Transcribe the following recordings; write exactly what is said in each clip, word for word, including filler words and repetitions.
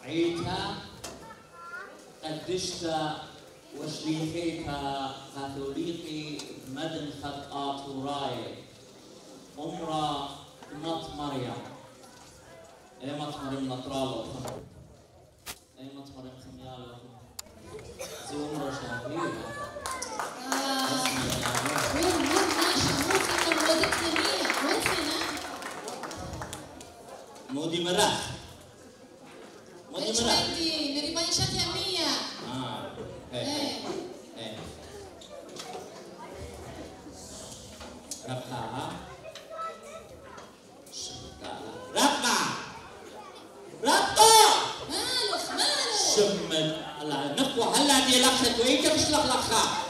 عيتا قدشتا وشليخيتا كاثوليقي مدن خط آطوراي أمرا مط مريم أي مط مريم نطرالو أي مط مريم خميالو زي أمرا شاهية وين وين ماشي مو في مودتنا مية وين فينا؟ مودي مراخ مودي ايش مراخ بدي مريباني شاتها مية اه ايه ايه ربها ربها ربها ماله ماله شم على نقوى هلا دي لخت وانت مش لخلخها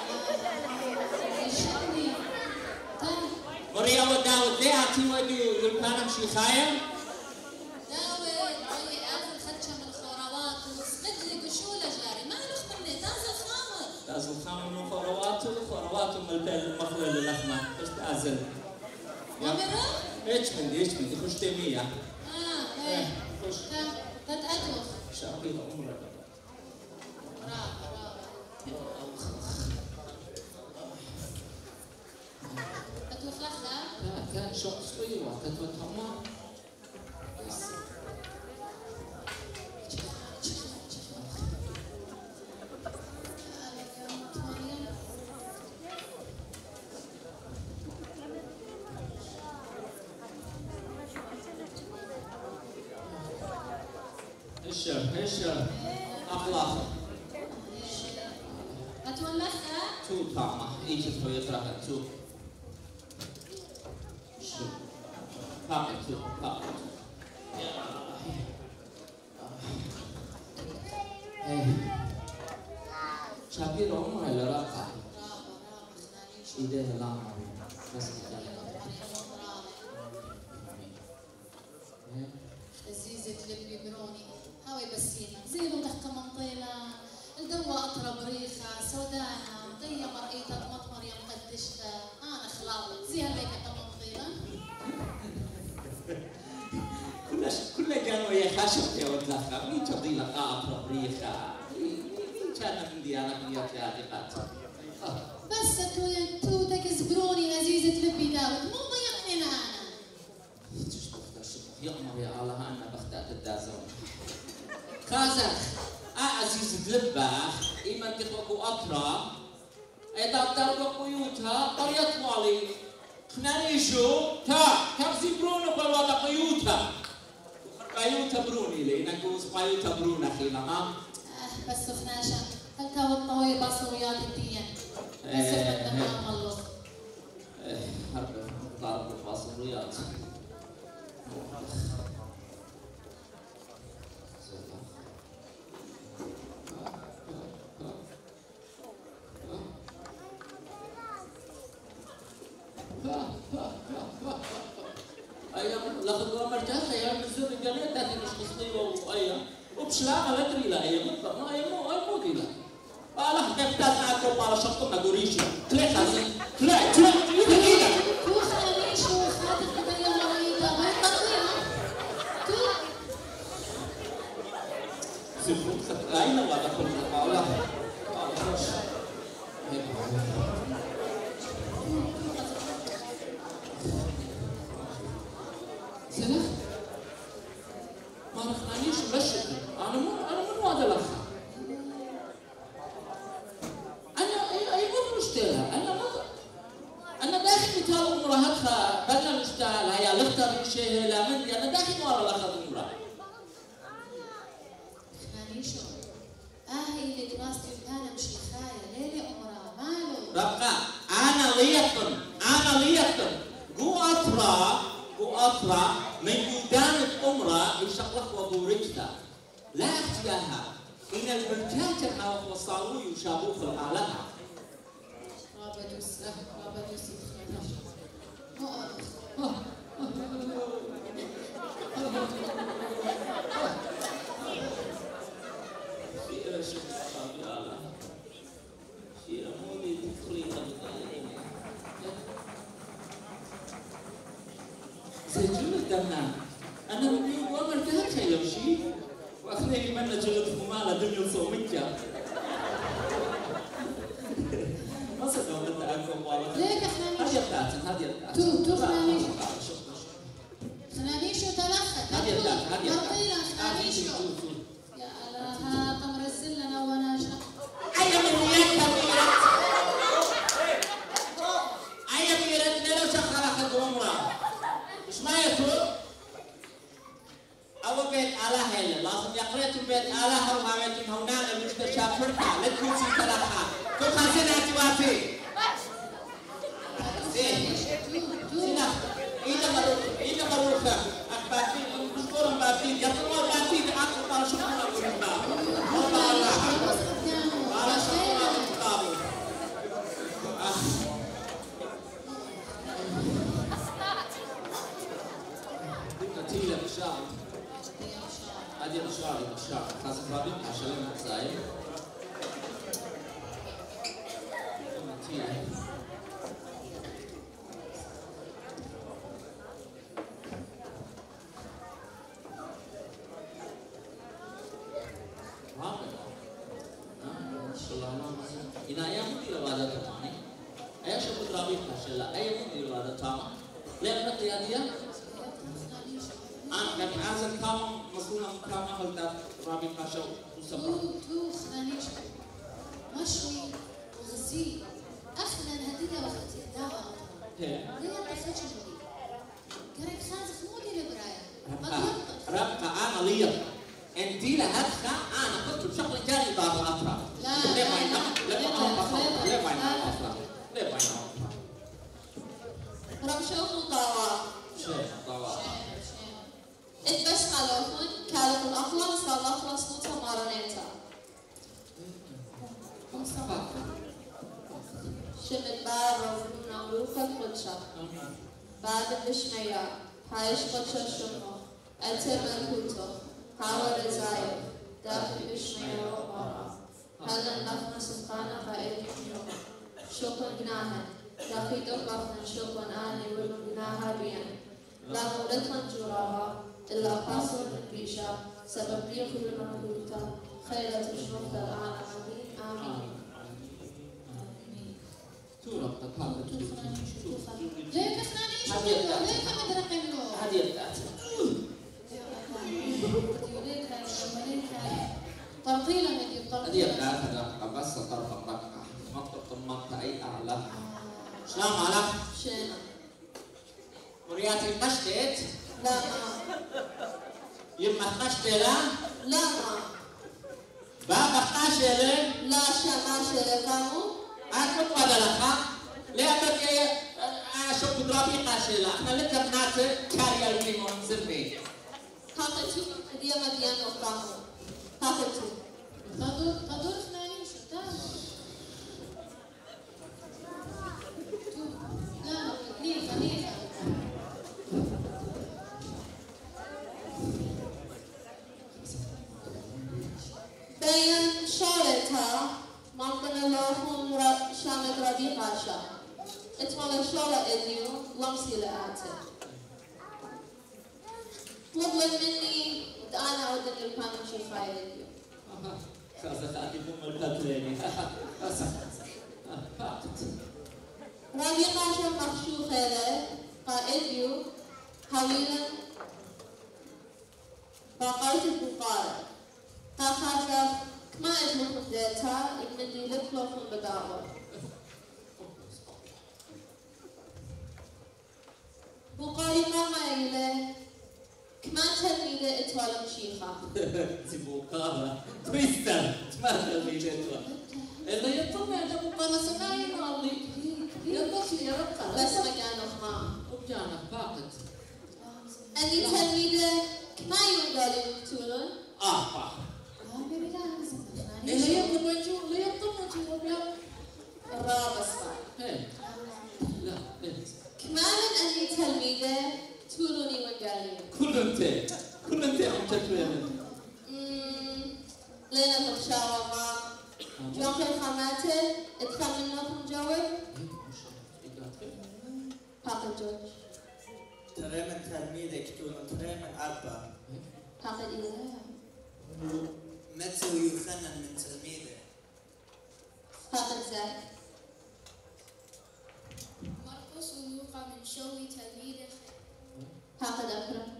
يشني طيب مريا وداود ليه عطي ودي يلقانا مشي خايم داود جاي اخذ خدشه من الخضروات وسمد لي قشوله جاري ماله اختمني تازل خامر تازل خامر من خضروات خضروات من المخلل اللحمه ايش تازل ومرة؟ ايش من دي ايش من دي خش تيمية اه ايه خش تتأتوخ شاقيها عمرك برافو برافو تتوخ لخة؟ لا كان شوق صغيرة تتوتهما هشر هشر أخلاق هتولخها؟ تو طعمة إيش تسوي يطرحها تو شو طعمة تو طعمة إيه شابير عمره اللي راقع إيديها لامع بس لذيذة لبي بروني هاوي بسينا زينو ضحكة منطيلة الدوا أطرب ريخة سودانا مطية مرقيتة مط مريم قدشتها أنا خلاوي زي هالليكة منطيلة كل كل كانوا يا خاشق يا ودلخة مين تضي لك أطرب ريخة مين كان من ديانة من ياتياتي بس تو تو تكزبروني لذيذة لبي داود مو ضيقني أنا يأمر يا الله أنا بختات الدازون خازخ أعزيز دلبة إيمان تخوكو أطرا إذا تربو قيوتها قرية والي خنانيشو تا كمزي برونو قلوة قيوتها قيوتها بروني لي نقوز قيوتها برون أخينا ها آه بس سخناشة هل تو الطوي بصريات الدين بس سخنة الله حرب ضرب البصريات أيام لقد مرتاح أيام الزر الجميع تأتي مش قصدي وأيام وبشلاء ما أدري لا أيام ما أيام مو أيام مو ديلا الله كيف تسمع على شقة ما قريش كلي خازن كلي كلي دقيقة تو خانيش وخاتم بدل يوم مريضة ما يطلعها تو سيفون أين وضع كل الله سنة ما رخنانيش مشت أنا مو أنا مو هذا لخ أنا أي أي مو مشتريها أنا ما أنا داخل مثال أمرها بدنا نشتغل هيا لختار شيء لا مندي أنا داخل ورا لخذ أمرها خانيشو آه اللي دراستي أنا مش خاية ليلي أمرها ماله ربقى أنا ليكن أنا ليكن جو أطرا جو أطرا من يدان الأمرة يشقلق وبورجتا لا اختيارها إن المرجات الحوض وصالوا يشابوه في الآلة رابدوس رابدوس في رشد يا الله في أموري تقريبا سجل الدمنا أنا بدي أقول مرتاح يا شيء وأخذ أدم يصومك يا ما صدقوا أنت أكون والله ليك خنانيش هذه بتاعتن هذه بتاعتن تو تو خنانيش خنانيشو تلخت هذه بتاعتن هذه مرطيلة خنانيشو يا الله قمر الزلنا وناشا أي من وياك بيرت أي بيرت لو شخر أخذ عمره إيش ما يطول أو بيت على هلا لازم يقرأت بيت على هو هاويتم هنا المستشفى فرقة لا تكون في تلخا كل خزينة توافي زين زين إذا مروح إذا مروح أخباتي مشكورا باتي يطلعوا باتي بأكل طال شكرا بالله والله الله على شكرا بالله نتيجة بالشعر هذه بالشعر بالشعر خاصة رابط عشان المسائل نتيجة إن أيام دي الوادة تماني أيام شو بدرابي خشلا أيام دي الوادة تمام ليه من قيادية أنا كان عازم كام مسؤول عن كام هل درابي خشوا وسبرا تو خنانيش مشوي وغزي أخنا هدية وقت الدعوة ليه تفجرني كريم خازف مودي لبرايا ربك أنا ليه انتي لهدخة أنا كنت بشكل جاري بعض الأطراف لا ليه ما ينام؟ ليه ما ينام؟ ليه ما ينام أصلا؟ ليه ما ينام؟ رمشو مطاوع شيء طبعا اتبش مالوكن كالك الأخوة صار الأخوة صوتها مارونيتا شمت بار رفضنا ملوكا الخدشة بعد البشمية هايش خدشة شمو أتي ملكوتو هاو رزايو داخل بشمية وقارا هذا النفنا سبحانه فائد يوم شوقا جناها داخل دقفنا شوقا آني ولو جناها بيان لا مولتنا جراها إلا قاصر من بيشا سبب يخل المنكوتا خيرة الشرطة العالمين آمين تورا تقابل ليه تخنانيش ليه كم درقي منه هذه الذات ترطيلا نجيب ترطيلا هذه الذات هذا بس طرف رقعة منطقة منطقة أي أعلى سلام عليك شينا مرياتي قشتت لا ما يما قشتلا لا ما بابا قاشلة لا شما شلكامو أكيد ولا لها لأنك أشوف درابي قاشلة أنا لك بنات كاريا ليمون زربي هاقتو هدية مديان وقامو هاقتو تدور تدور خنانيش تعال لا نيفا نيفا بين شارتها ممكن اللهم شامت ربيع عشا اتمنى شارة إديو لمسي لآته طلب مني أنا أود أن يكون شيء خير إديو خاصة أنتي مو مرتبطين ربيع عشا مخشو خيره قائديو حويلا بقايت البقارة تخافف كما أجمع ذاتها إبندي لطلق بدعوة بقاري ماما إليه كما تلميذة إتوالم شيخة تبوكارا تويستر ما تلميذة إتوالم اللي يطلع هذا بقارا سكاين والله يطلع يا ربك بس مكانه ما وبجانك باقت أني تلميذة كما ينقالي مكتولون آه باقت اللي يطلع وجهه اللي يطلع وجهه الرابع صار لا كمان أني تلميذة تولوني وقالي كل انت كل انت عم تتوين لينا تخشاوة ما جوك الخاماتة اتخمن لكم جواب باقي جوج ترى من تلميذك تقول ترى من أبا باقي إليها متى يوحنا من تلميذه؟ فاقد ذاك. مرقس ولوقا من شوي تلميذه. فاقد أكرم.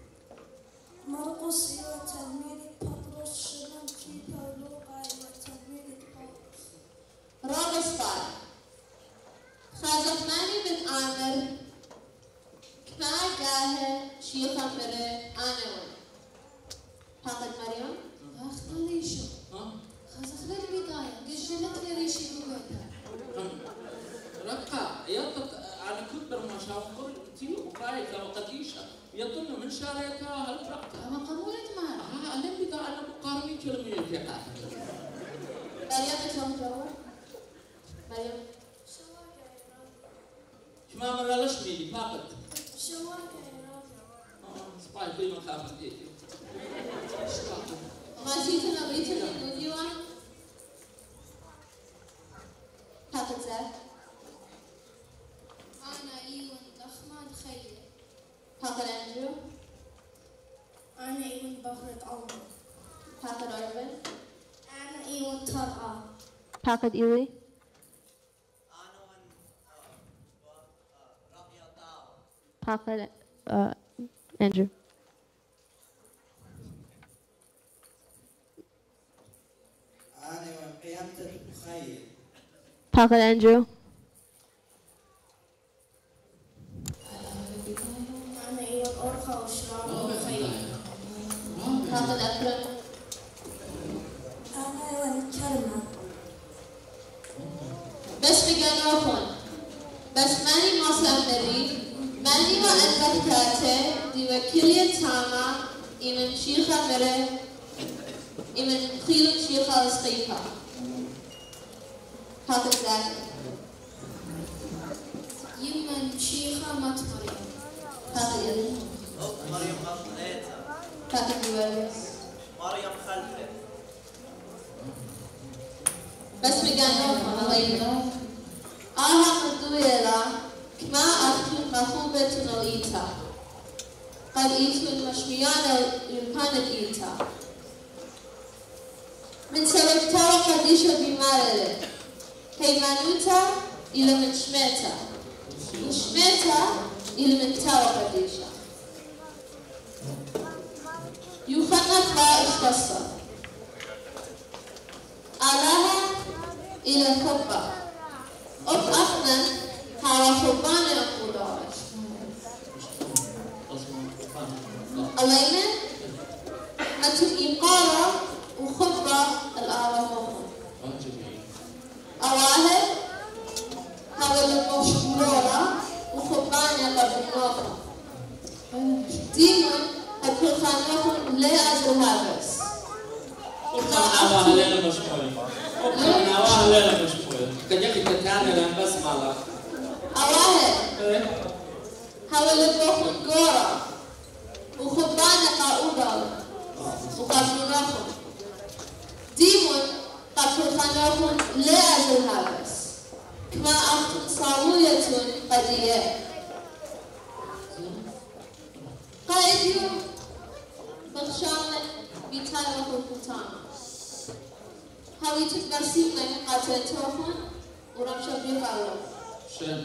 مرقس إلى تلميذ بطرس، شمال كيبا لوقا إلى تلميذ بطرس. رابع قال خازقماني بن عامر كما جاه شيخا مره آنوان. فاقد مريم. أخذ ليشو. خازق لك بداية. قجلت لي ريشي بقولها. رقا يطلق على كبر ما شافر تيو وقاية وقديشة يطلق من شاريتها هالرقا. أما قبولت معنا. آه أنا بدأ أنا مقارنين كل من الفقه. مريم شلون جواب؟ مريم. شما من ليش ميلي فاقد. شواكة آه سباي كل ما خاف ديتي. ما جيتنا بيتنا من ديوان. فاقد ذاك. أنا إيوان ضخمان خير. فاقد أندرو. أنا إيوان بغرة أول. فاقد أوربن. أنا إيوان ترعى. فاقد إيوي. أنا وان رقية طاوة. فاقد أندرو. أنا وان قيامتك بخير. فاقد أندرو. أنا إيوان أرخى وشراب خير. فاقد أكرم. أنا إيوان كرمة. بس بجانوكم بس ماني مصمري ماني ما أنبكتاته دي وكيلية تاما إمن شيخة مره إمن خيل شيخة وسقيفة. فاقد ذاك. يمن شيخة مات مريم. فاقد إلي. مريم خلتها. فاقد يوريس. مريم خلتها. بس بجانوكم الله آها قدويلا كما أختم مخوبة نوئيتا قد إيتو المشميان يمكان إيتا من سببتا وقديشو بمارله هيمانوتا إلى من شميتا من شميتا إلى من تا وقديشا يخنق لا إشتصر آلها إلى خبة أب أخنا هوا خبانة يقولون علينا أتو إيقارة وخبة الآلة أواهد هوا المشهورة وخبانة قبلناها ديما أكل خانوكم لا أزل هابس أواهد ليلة مشهورة أواهد ليلة مشهورة كجاك تتعامل بس مالا أواهد هوا لبوكم قورة وخبانة قاعودة وقبلناكم ديمون قبل خانوكم لا أزل هابس كما أختم صاوية قدية قائد يوم بخشامة بيتانا وخلقتانا هاوي تتبرسيب من قاتلتوهم ورمشا بيقالوا شم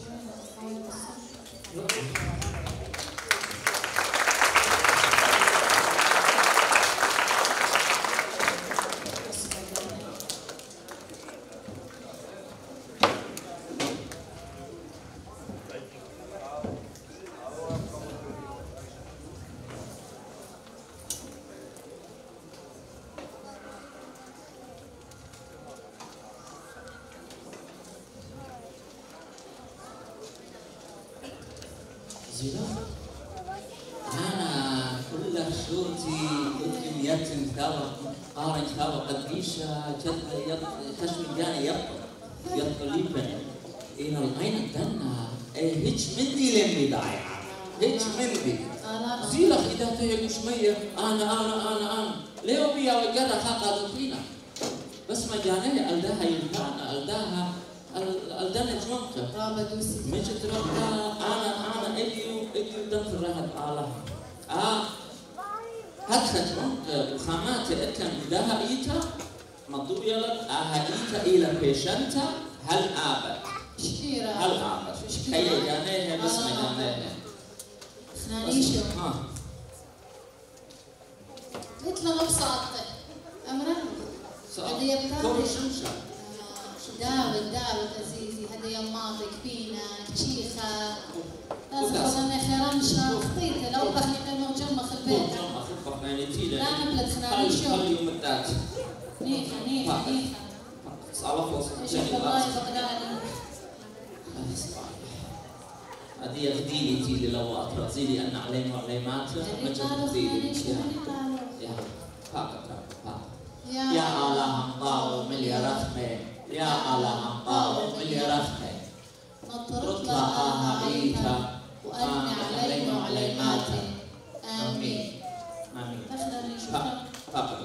أنا كل صوتي كل يتم ثوى قارن ثوى قديشة جد يط خشم جاني يط يطلبني إن العين الدنا هيج مني لمي ضايعة هيج مني زيلة إذا تهيج شوية أنا أنا أنا أنا ليه بيا وجرا خاقة فينا بس ما جاني ألداها يلقانا ألداها ألدانا جمعك رابا دوسي مش ترى أنا أنا إديو إديو دم في الرهب الله آه هدخل وخامات كان إذا إيتا مضوية لك أهديتا إلى بيشنتا هل آبت شكيرة هل آبت هي جانيها بس ما جانيها خنانيشو ها قلت له ببساطة أمرا هذا يبقى كل شمشة داود داود عزيزي هذا يماطك فينا شيخة لازم أظن خيرانشة خطيته لو بحني إنه جمخ البيت لا نبلد خنانيشو خلي يوم التات نيخة نيخة نيخة صعبة فوصل شوف والله بغدادي هذه يغديني تيلي لو أطرق زيلي أن عليم وعليمات اللي قالوا خنانيشو اللي قالوا يا فاقط يا الله أمطاو ملي رخمة يا الله أمطاو ملي رخمة نطرق لها عيتا وأن عليم وعليمات آمين آمين خنانيشو فاقط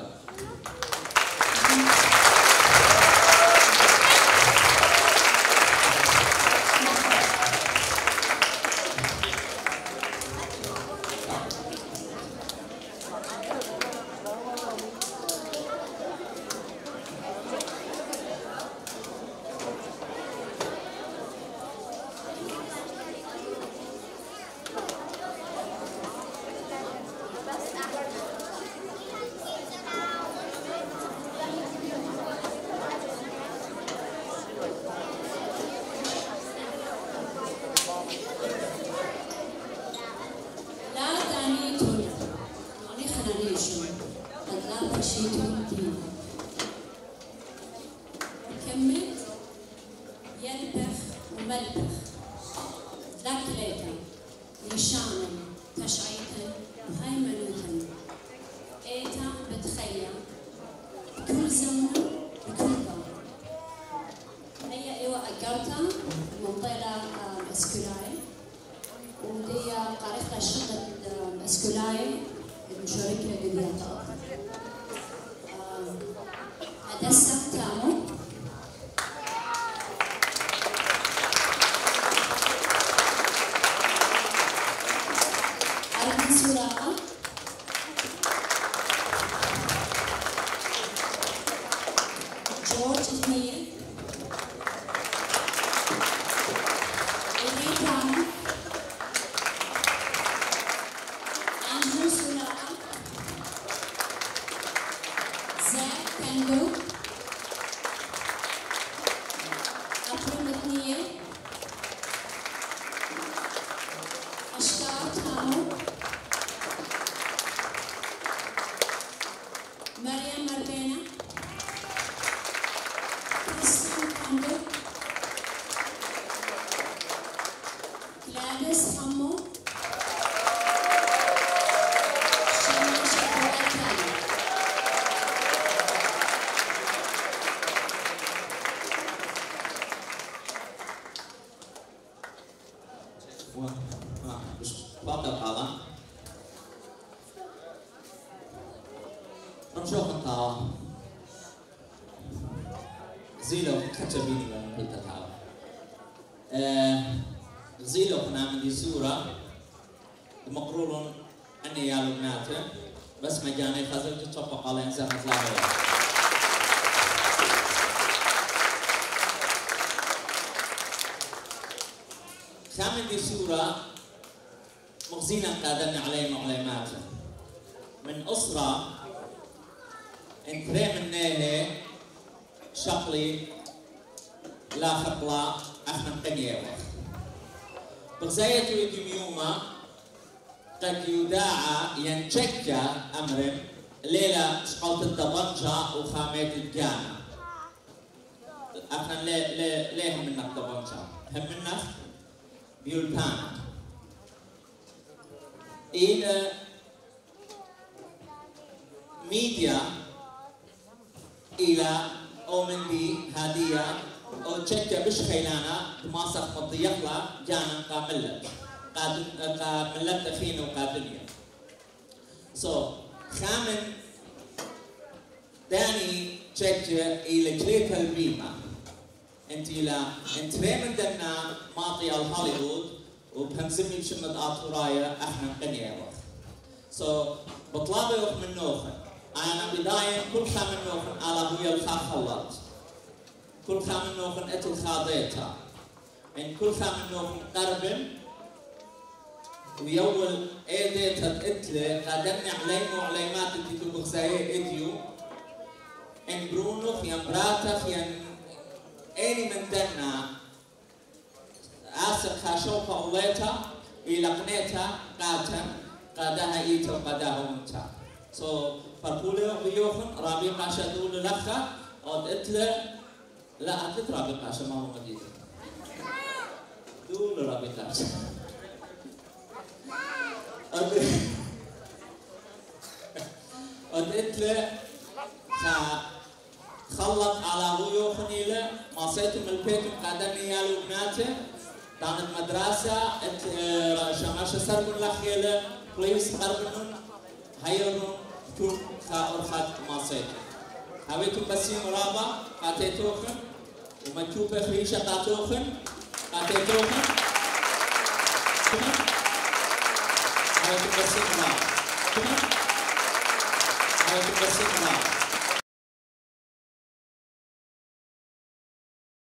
زيلو كتبيني من كل تتعب. زيلو كنا من دي سورة مقرور أني يا لبناته بس مجاني خزل تطبق على إنسان مثلاً. كامل دي سورة مغزينا قادرنا عليه معلوماته من أسرة انتري منها شقلي لا خطلا احنا قنيوه بغزاية يدميوما قد يداعى ينشكى امر ليلة شقلت الضبنجة وخامات الجامع احنا ليه ليه ليه هم منك ضبنجة هم منك بيولبان الى ميديا الى او من دي هديه او تشكى بش خيلانا تماسك مضيقلا جانا قاملت قاملت فينا وقادنيا سو خامن داني تشكى الى كليت البيما انت الى انت من دنا ماطي الهوليوود وبهمزمي بشمت اطورايا احنا قنيا سو بطلابي وخ من نوخن أنا بداية كل خام نوخن على أبويا الخا خلط كل خام نوخن أتل خاضيتها إن كل خام نوخن قربن ويول إيديتها تقتلي قادرني عليم وعليمات اللي تبغى زي إديو إن برونوخ ين براتخ ين أني من دنا آسر خاشوك أوليتا إلى قنيتا قاتن قادها إيتا وقادها ومتا سو فرقولي بيوخن رابي قاشا دول لخا أو تقتلي لا أتت رابي قاشا ما هو مديد دول رابي قاشا أتقتلي خلط على هو خنيله ما صيتم البيت قادني يا لبناته كانت مدرسة ات شماشة سربن لخيله بليس قربن هيرون تون خاور خات ما صيت هاويتم بسي مرابا قاتيتوخن وما تشوفه خريشة قاتوخن قاتيتوخن هاويتم بسي مرابا هاويتم بسي مرابا